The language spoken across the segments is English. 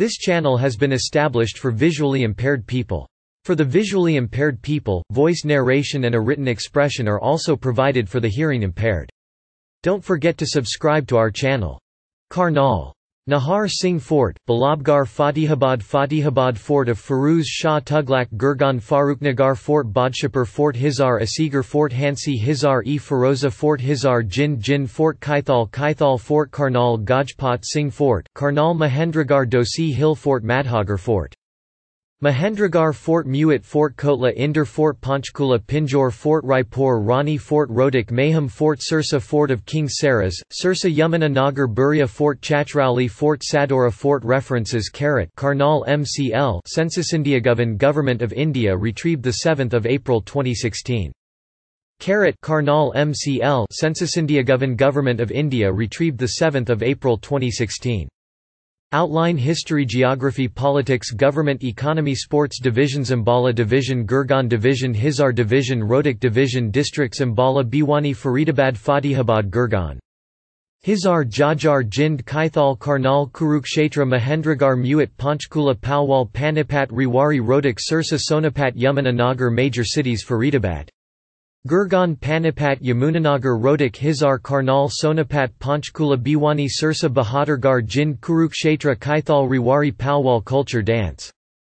This channel has been established for visually impaired people. For the visually impaired people, voice narration and a written expression are also provided for the hearing impaired. Don't forget to subscribe to our channel. Karnal Nahar Singh Fort, Balabgarh Fatihabad Fort of Firuz Shah Tughlaq Gurgaon Farrukhnagar Fort Badshapur Fort Hisar Asigar Fort Hansi Hisar-e-Firoza Fort Hisar Jind Fort Kaithal Fort Karnal Gajpat Singh Fort, Karnal Mahendragarh Dosi Hill Fort Madhagar Fort Mahendragarh Fort Mewat Fort Kotla Indore Fort Panchkula Pinjore Fort Raipur Rani Fort Rohtak Mahim Fort Sirsa Fort of King Saras, Sirsa Yamuna Nagar Buria Fort Chachrauli Fort Sadora Fort References Karnal MCL Census Indiagovan Government of India retrieved 7 April 2016. Karnal MCL Census Indiagovan Government of India retrieved 7 April 2016. Outline History Geography Politics Government Economy Sports Divisions Ambala Division Gurgaon Division Hisar Division Rohtak Division Districts Ambala Bhiwani Faridabad Fatihabad Gurgaon Hisar Jhajjar Jind Kaithal Karnal Kurukshetra Mahendragarh Mewat Panchkula Palwal Panipat Rewari Rohtak Sirsa Sonipat Yamuna Nagar Major cities Faridabad Gurgaon Panipat Yamunanagar Rohtak Hisar Karnal Sonipat Panchkula Bhiwani Sirsa Bahadurgarh Jind Kurukshetra Kaithal Rewari Palwal Culture Dance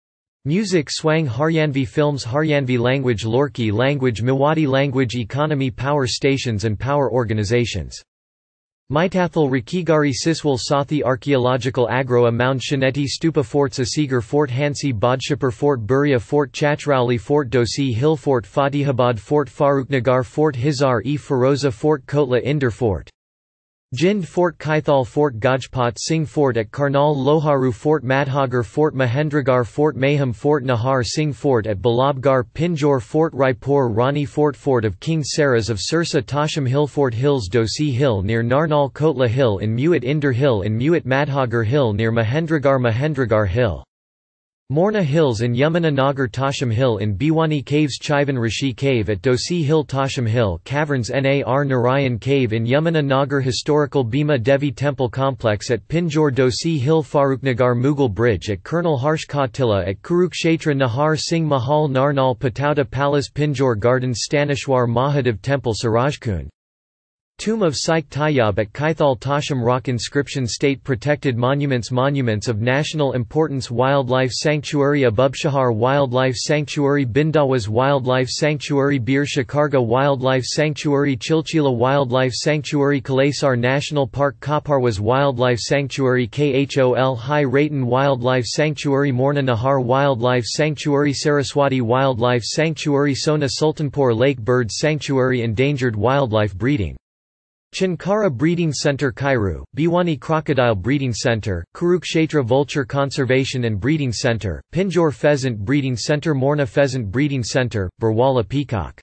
Music Swang Haryanvi Films Haryanvi Language Lorki Language Mewati Language Economy Power stations and power organizations Maitathal Rakigari Siswal Sathi Archaeological Agro Mound Shaneti Stupa Forts Asigar Fort Hansi Badshapur Fort Buria Fort Chachrauli Fort Dosi Hill Fort Fatihabad Fort Farrukhnagar Fort Hisar-e-Firoza Fort Kotla Indore Fort Jind Fort Kaithal Fort Gajpat Singh Fort at Karnal Loharu Fort Madhagar Fort Mahendragarh Fort Mahim Fort Nahar Singh Fort at Balabgarh Pinjore Fort Raipur Rani Fort of King Saras of Sirsa Tasham Hill Fort Hills Dosi Hill near Narnal Kotla Hill in Mewat Indore Hill in Mewat Madhagar Hill near Mahendragarh Hill Morna Hills in Yamuna Nagar Tasham Hill in Bhiwani Caves Chivan Rishi Cave at Dosi Hill Tasham Hill Caverns Nar Narayan Cave in Yamuna Nagar Historical Bhima Devi Temple Complex at Pinjore Dosi Hill Farrukhnagar Mughal Bridge at Colonel Harsh Kautila at Kurukshetra Nahar Singh Mahal Narnal Patauta Palace Pinjore Gardens Stanishwar Mahadev Temple Surajkund Tomb of Sikh Tayyab at Kaithal Tasham Rock Inscription State Protected Monuments Monuments of National Importance Wildlife Sanctuary Abubshahar Wildlife Sanctuary Bindawas Wildlife Sanctuary Bir Shakarga Wildlife Sanctuary Chilchila Wildlife Sanctuary Kalaisar National Park Kaparwas Wildlife Sanctuary Khol Hai Ratan Wildlife Sanctuary Morna Nahar Wildlife Sanctuary Saraswati Wildlife Sanctuary Sona Sultanpur Lake Bird Sanctuary Endangered Wildlife Breeding Chinkara Breeding Center Kairu, Bhiwani Crocodile Breeding Center, Kurukshetra Vulture Conservation and Breeding Center, Pinjore Pheasant Breeding Center Morna Pheasant Breeding Center, Burwala Peacock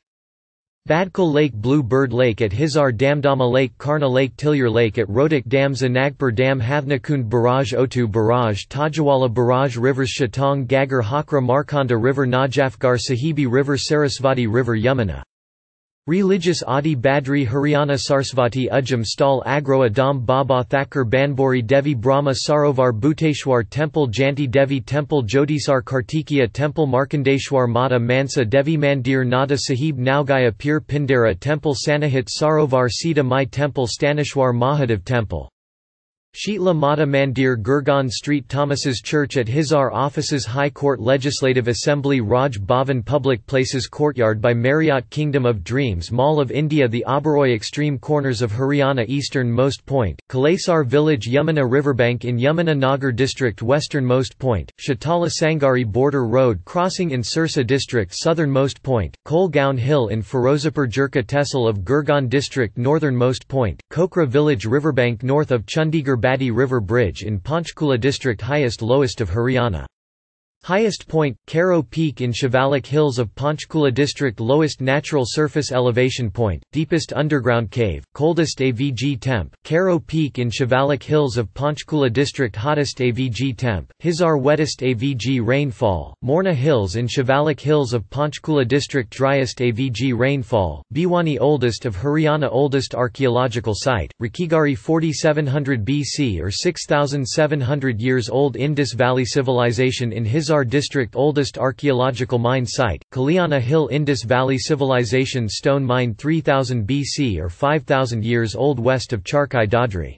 Badkal Lake Blue Bird Lake at Hisar Damdama Lake Karna Lake Tilyar Lake at Rohtak Dam Zanagpur Dam Havnakund Barrage Otu Barrage Tajawala Barrage Rivers Shatong Gagar Hakra Markanda River Najafgarh Sahibi River Sarasvati River Yamuna Religious Adi Badri Haryana Sarsvati Ujjam Stal Agro Adam Baba Thakur Banbori Devi Brahma Sarovar Bhuteshwar Temple Janti Devi Temple Jyotisar Kartikeya Temple Markandeshwar Mata Mansa Devi Mandir Nada Sahib Naugaya Pir Pindara Temple Sanahit Sarovar Sita Mai Temple Stanishwar Mahadev Temple Sheetla Mata Mandir Gurgaon Street Thomas's Church at Hisar Offices High Court Legislative Assembly Raj Bhavan Public Places Courtyard by Marriott Kingdom of Dreams Mall of India The Oberoi Extreme Corners of Haryana Eastern Most Point, Kalaisar Village Yamuna Riverbank in Yamuna Nagar District Western Most Point, Shatala Sangari Border Road Crossing in Sirsa District Southern Most Point, Kolgaon Hill in Firozapur Jirka Tehsil of Gurgaon District Northern Most Point, Kokra Village Riverbank north of Chandigarh Badi River Bridge in Panchkula District Highest lowest of Haryana Highest point, Karo Peak in Shivalik Hills of Panchkula district. Lowest natural surface elevation point, deepest underground cave, coldest AVG temp, Karo Peak in Shivalik Hills of Panchkula district. Hottest AVG temp, Hisar wettest AVG rainfall, Morna Hills in Shivalik Hills of Panchkula district. Driest AVG rainfall, Bhiwani oldest of Haryana. Oldest archaeological site, Rakhigarhi 4700 BC or 6700 years old. Indus Valley Civilization in Hisar district. Oldest archaeological mine site, Kalyana Hill. Indus Valley Civilization stone mine 3000 BC or 5000 years old west of Charkai Dadri.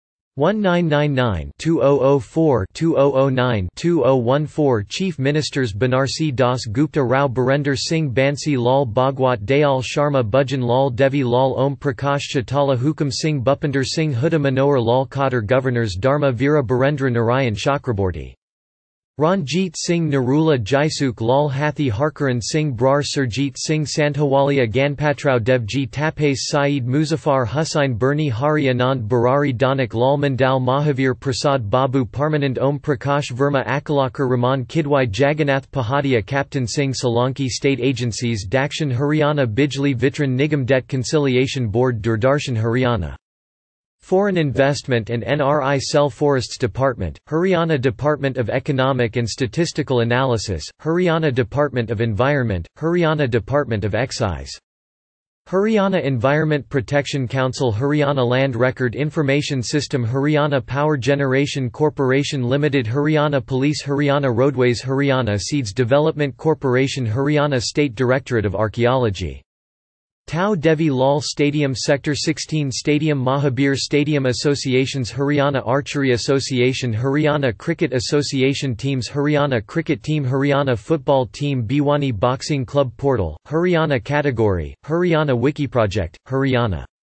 1999-2004-2009-2014 Chief Ministers Banarsi Das Gupta Rao Birender Singh Bansi Lal Bhagwat Dayal Sharma Bhajan Lal Devi Lal Om Prakash Chautala Hukam Singh Bhupinder Singh Huda Manohar Lal Khatter Governors Dharma Veera Birendra Narayan Chakraborty Ranjit Singh Narula Jaisukh Lal Hathi Harkaran Singh Brar Surjit Singh Sandhawalia Ganpatrao Devji Tapes Saeed Muzaffar Hussain Burni Hari Anand Barari Danik Lal Mandal Mahavir Prasad Babu Parmanand Om Prakash Verma Akalakar Raman Kidwai Jagannath Pahadia Captain Singh Solanki State Agencies Dakshin Haryana Bijli Vitran Nigam Debt Conciliation Board Doordarshan Haryana Foreign Investment and NRI Cell Forests Department, Haryana Department of Economic and Statistical Analysis, Haryana Department of Environment, Haryana Department of Excise. Haryana Environment Protection Council Haryana Land Record Information System Haryana Power Generation Corporation Limited Haryana Police Haryana Roadways Haryana Seeds Development Corporation Haryana State Directorate of Archaeology Tau Devi Lal Stadium Sector 16 Stadium Mahabir Stadium Associations Haryana Archery Association Haryana Cricket Association Teams Haryana Cricket Team Haryana Football Team Bhiwani Boxing Club Portal, Haryana Category, Haryana Wiki Project, Haryana